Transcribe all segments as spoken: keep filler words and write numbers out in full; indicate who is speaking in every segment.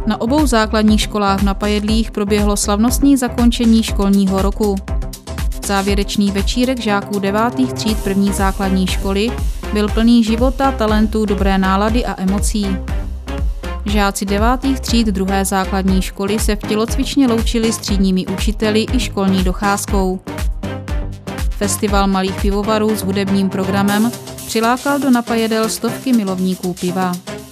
Speaker 1: Na obou základních školách v Napajedlích proběhlo slavnostní zakončení školního roku. Závěrečný večírek žáků devátých tříd první základní školy byl plný života, talentu, dobré nálady a emocí. Žáci devátých tříd druhé základní školy se v tělocvičně loučili s třídními učiteli i školní docházkou. Festival malých pivovarů s hudebním programem přilákal do Napajedel stovky milovníků piva.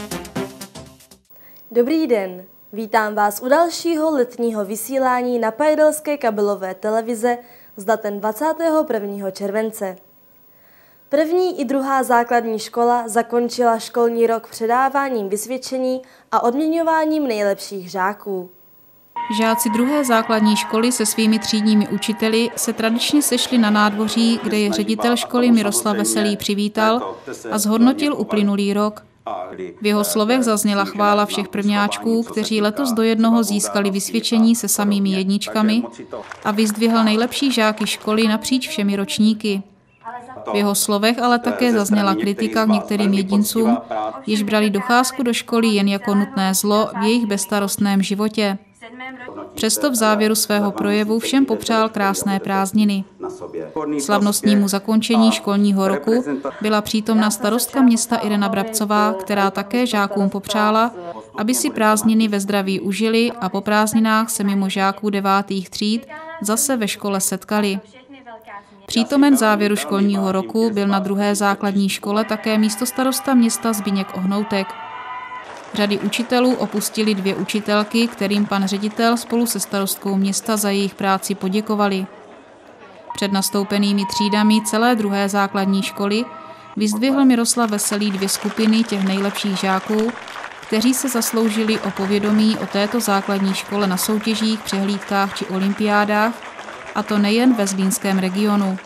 Speaker 2: Dobrý den, vítám vás u dalšího letního vysílání Napajedelské kabelové televize s datem dvacátého prvního července. První i druhá základní škola zakončila školní rok předáváním vysvědčení a odměňováním nejlepších žáků.
Speaker 1: Žáci druhé základní školy se svými třídními učiteli se tradičně sešli na nádvoří, kde je ředitel školy Miroslav Veselý přivítal a zhodnotil uplynulý rok. V jeho slovech zazněla chvála všech prvňáčků, kteří letos do jednoho získali vysvědčení se samými jedničkami, a vyzdvihl nejlepší žáky školy napříč všemi ročníky. V jeho slovech ale také zazněla kritika k některým jedincům, jež brali docházku do školy jen jako nutné zlo v jejich bezstarostném životě. Přesto v závěru svého projevu všem popřál krásné prázdniny. Slavnostnímu zakončení školního roku byla přítomna starostka města Irena Brabcová, která také žákům popřála, aby si prázdniny ve zdraví užili a po prázdninách se mimo žáků devátých tříd zase ve škole setkali. Přítomen závěru školního roku byl na druhé základní škole také místostarosta města Zbyněk Ohnoutek. Řady učitelů opustili dvě učitelky, kterým pan ředitel spolu se starostkou města za jejich práci poděkovali. Před nastoupenými třídami celé druhé základní školy vyzdvihl Miroslav Veselý dvě skupiny těch nejlepších žáků, kteří se zasloužili o povědomí o této základní škole na soutěžích, přehlídkách či olympiádách, a to nejen ve zlínském regionu.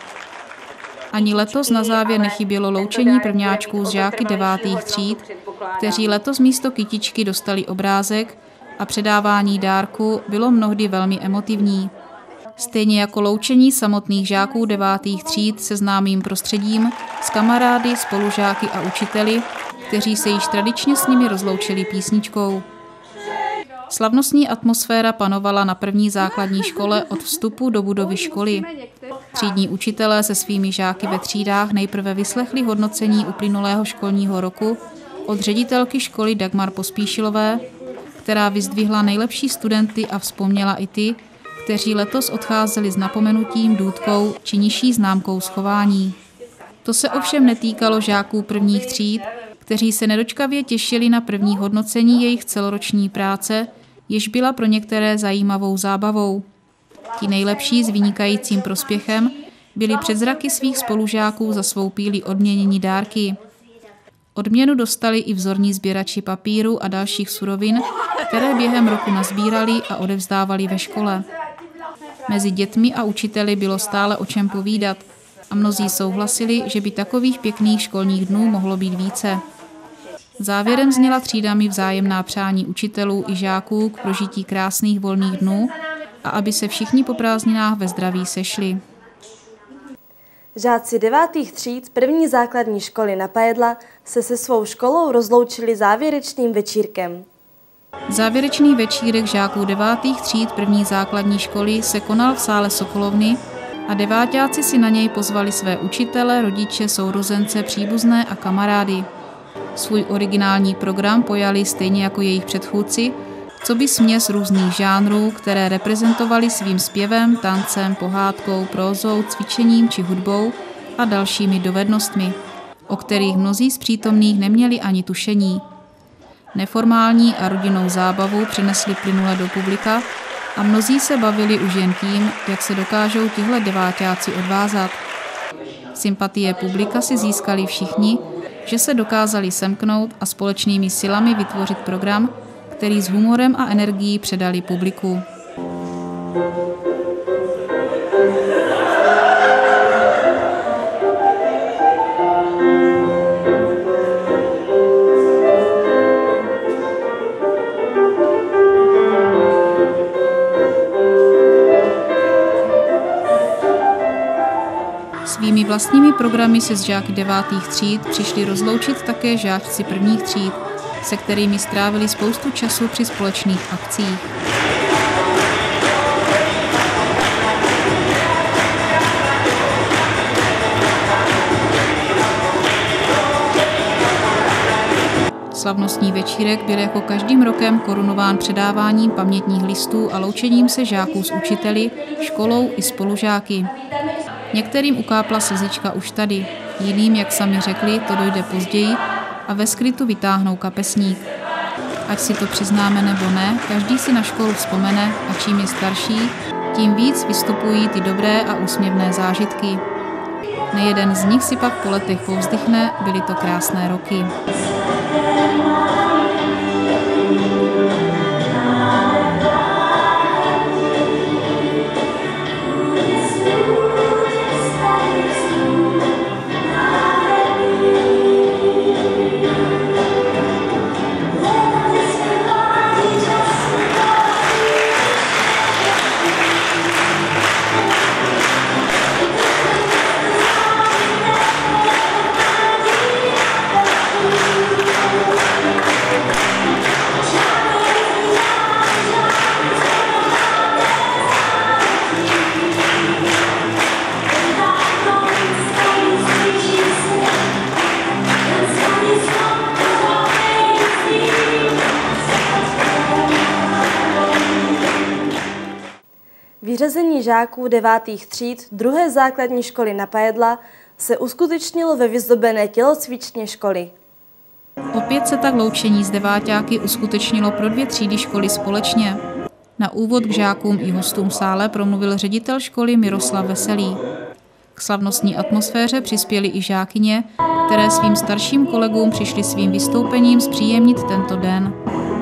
Speaker 1: Ani letos na závěr nechybělo loučení prvňáčků s žáky devátých tříd, kteří letos místo kytičky dostali obrázek, a předávání dárku bylo mnohdy velmi emotivní. Stejně jako loučení samotných žáků devátých tříd se známým prostředím, s kamarády, spolužáky a učiteli, kteří se již tradičně s nimi rozloučili písničkou. Slavnostní atmosféra panovala na první základní škole od vstupu do budovy školy. Třídní učitelé se svými žáky ve třídách nejprve vyslechli hodnocení uplynulého školního roku od ředitelky školy Dagmar Pospíšilové, která vyzdvihla nejlepší studenty a vzpomněla i ty, kteří letos odcházeli s napomenutím, důtkou či nižší známkou schování. To se ovšem netýkalo žáků prvních tříd, kteří se nedočkavě těšili na první hodnocení jejich celoroční práce, jež byla pro některé zajímavou zábavou. Ti nejlepší s vynikajícím prospěchem byli před zraky svých spolužáků za svou píli odměnění dárky. Odměnu dostali i vzorní sběrači papíru a dalších surovin, které během roku nazbírali a odevzdávali ve škole. Mezi dětmi a učiteli bylo stále o čem povídat a mnozí souhlasili, že by takových pěkných školních dnů mohlo být více. Závěrem zněla třídami vzájemná přání učitelů i žáků k prožití krásných volných dnů a aby se všichni po prázdninách ve zdraví sešli.
Speaker 2: Žáci devátých tříd první základní školy Napajedla se se svou školou rozloučili závěrečným večírkem.
Speaker 1: Závěrečný večírek žáků devátých tříd první základní školy se konal v sále Sokolovny a deváťáci si na něj pozvali své učitele, rodiče, sourozence, příbuzné a kamarády. Svůj originální program pojali stejně jako jejich předchůdci, coby směs různých žánrů, které reprezentovali svým zpěvem, tancem, pohádkou, prózou, cvičením či hudbou a dalšími dovednostmi, o kterých mnozí z přítomných neměli ani tušení. Neformální a rodinnou zábavu přinesli plynule do publika a mnozí se bavili už jen tím, jak se dokážou tihle deváťáci odvázat. Sympatie publika si získali všichni, že se dokázali semknout a společnými silami vytvořit program, který s humorem a energií předali publiku. Svými vlastními programy se s žáky devátých tříd přišli rozloučit také žáčci prvních tříd, se kterými strávili spoustu času při společných akcích. Slavnostní večírek byl jako každým rokem korunován předáváním pamětních listů a loučením se žáků s učiteli, školou i spolužáky. Některým ukápla slzička už tady, jiným, jak sami řekli, to dojde později a ve skrytu vytáhnou kapesník. Ať si to přiznáme nebo ne, každý si na školu vzpomene a čím je starší, tím víc vystupují ty dobré a úsměvné zážitky. Nejeden z nich si pak po letech povzdychne, byly to krásné roky.
Speaker 2: Vyřazení žáků devátých tříd druhé základní školy na Pajedla se uskutečnilo ve vyzdobené tělocvičně školy.
Speaker 1: Opět se tak loučení s deváťáky uskutečnilo pro dvě třídy školy společně. Na úvod k žákům i hostům v sále promluvil ředitel školy Miroslav Veselý. K slavnostní atmosféře přispěly i žákyně, které svým starším kolegům přišly svým vystoupením zpříjemnit tento den.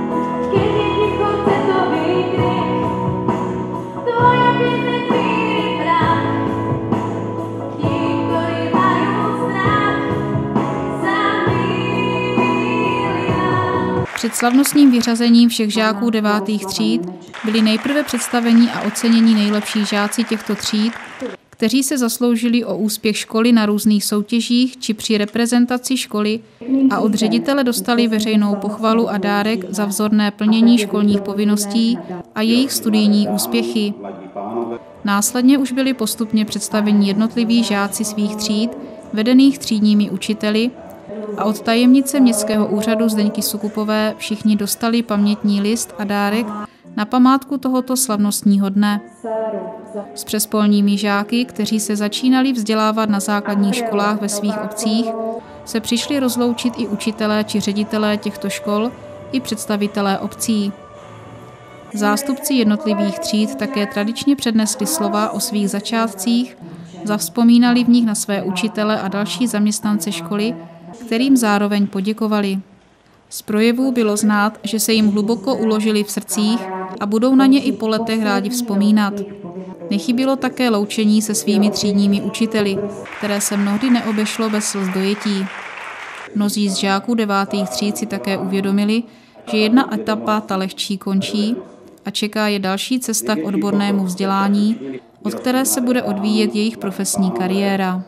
Speaker 1: Před slavnostním vyřazením všech žáků devátých tříd byli nejprve představeni a oceněni nejlepší žáci těchto tříd, kteří se zasloužili o úspěch školy na různých soutěžích či při reprezentaci školy a od ředitele dostali veřejnou pochvalu a dárek za vzorné plnění školních povinností a jejich studijní úspěchy. Následně už byli postupně představeni jednotliví žáci svých tříd, vedených třídními učiteli, a od tajemnice městského úřadu Zdeňky Sukupové všichni dostali pamětní list a dárek na památku tohoto slavnostního dne. S přespolními žáky, kteří se začínali vzdělávat na základních školách ve svých obcích, se přišli rozloučit i učitelé či ředitelé těchto škol i představitelé obcí. Zástupci jednotlivých tříd také tradičně přednesli slova o svých začátcích, zavzpomínali v nich na své učitele a další zaměstnance školy, kterým zároveň poděkovali. Z projevů bylo znát, že se jim hluboko uložili v srdcích a budou na ně i po letech rádi vzpomínat. Nechybělo také loučení se svými třídními učiteli, které se mnohdy neobešlo bez slz dojetí. Mnozí z žáků devátých tříd si také uvědomili, že jedna etapa, ta lehčí, končí a čeká je další cesta k odbornému vzdělání, od které se bude odvíjet jejich profesní kariéra.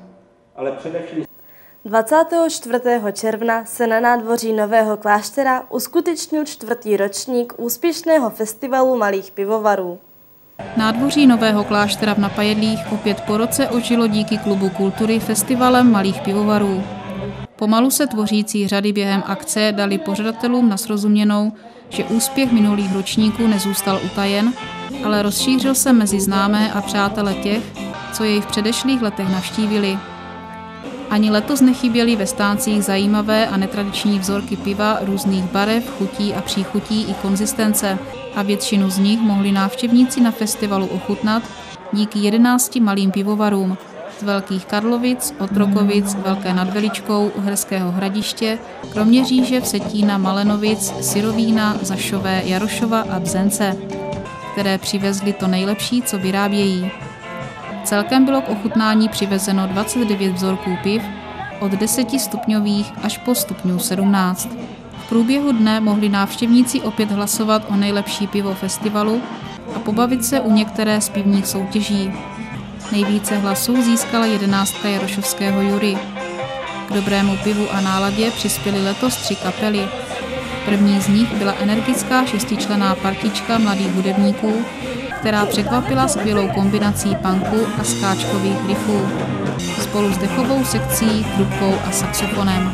Speaker 2: dvacátého čtvrtého června se na nádvoří Nového Kláštera uskutečnil čtvrtý ročník úspěšného festivalu malých pivovarů.
Speaker 1: Nádvoří Nového Kláštera v Napajedlích opět po roce ožilo díky Klubu kultury festivalem malých pivovarů. Pomalu se tvořící řady během akce dali pořadatelům na srozuměnou, že úspěch minulých ročníků nezůstal utajen, ale rozšířil se mezi známé a přátele těch, co jej v předešlých letech navštívili. Ani letos nechyběly ve stáncích zajímavé a netradiční vzorky piva různých barev, chutí a příchutí i konzistence a většinu z nich mohli návštěvníci na festivalu ochutnat díky jedenácti malým pivovarům z Velkých Karlovic, Otrokovic, Velké nad Veličkou, Uherského Hradiště, Kroměříže, Vsetína, Malenovic, Syrovína, Zašové, Jarošova a Bzence, které přivezli to nejlepší, co vyrábějí. Celkem bylo k ochutnání přivezeno dvacet devět vzorků piv od desetistupňových až po stupňů sedmnáct. V průběhu dne mohli návštěvníci opět hlasovat o nejlepší pivo festivalu a pobavit se u některé z pivních soutěží. Nejvíce hlasů získala jedenáctka jarošovského jury. K dobrému pivu a náladě přispěly letos tři kapely. První z nich byla energická šestičlenná partička mladých hudebníků, která překvapila skvělou kombinací punku a skáčkových riffů, spolu s dechovou sekcí, trubkou a saxofonem.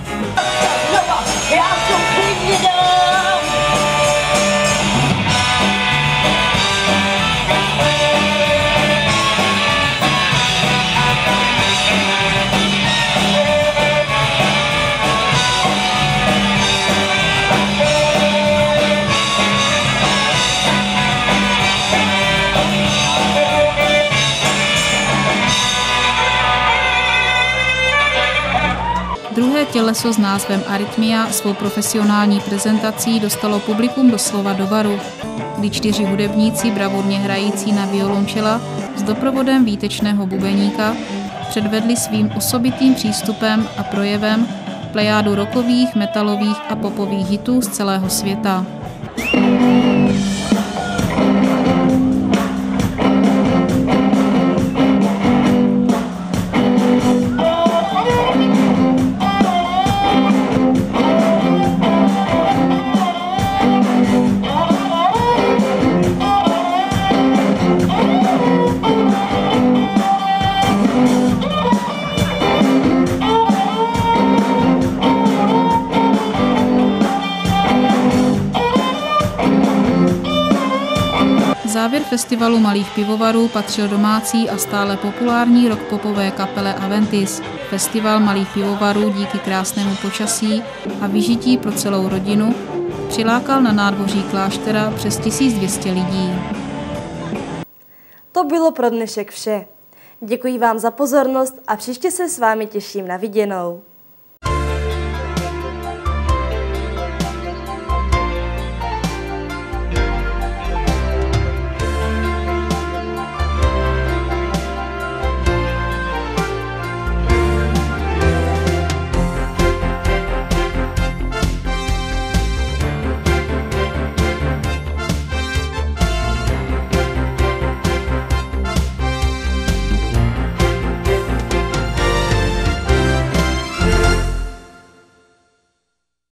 Speaker 1: Druhé těleso s názvem Arytmia svou profesionální prezentací dostalo publikum doslova do varu, kdy čtyři hudebníci bravurně hrající na violončela s doprovodem výtečného bubeníka předvedli svým osobitým přístupem a projevem plejádu rockových, metalových a popových hitů z celého světa. Závěr festivalu malých pivovarů patřil domácí a stále populární rock-popové kapele Aventis. Festival malých pivovarů díky krásnému počasí a vyžití pro celou rodinu přilákal na nádvoří kláštera přes tisíc dvě stě lidí.
Speaker 2: To bylo pro dnešek vše. Děkuji vám za pozornost a příště se s vámi těším na viděnou.